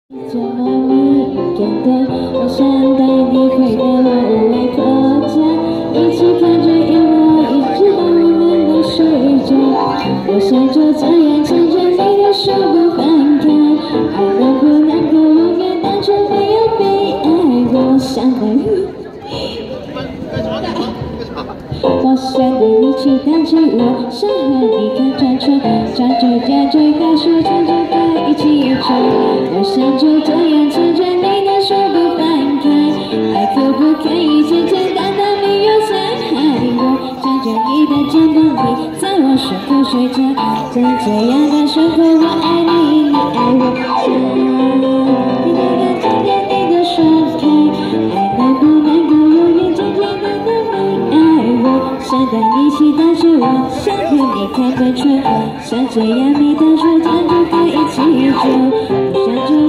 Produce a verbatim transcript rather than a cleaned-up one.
这么迷人的，我想带你回到我外婆家，一起看着萤火，一直到我们都睡着。我想就这样牵着你的手不放开，还能不能够永远单纯没有被爱？我想带你，我想带你去荡起我想和你看转圈，转着转着该说转着该一起走。我想就这样牵着你的手不放开，还可不可以简简单单没有伤害？我站在你的肩膀里，在我胸口睡着，在这样的生活，我爱你，你爱我。想你能牵着你的手开，还能不能够永远简简单单没爱我？想带你一起荡着我，想和你看转圈，像这样没打算站着该一起走。想着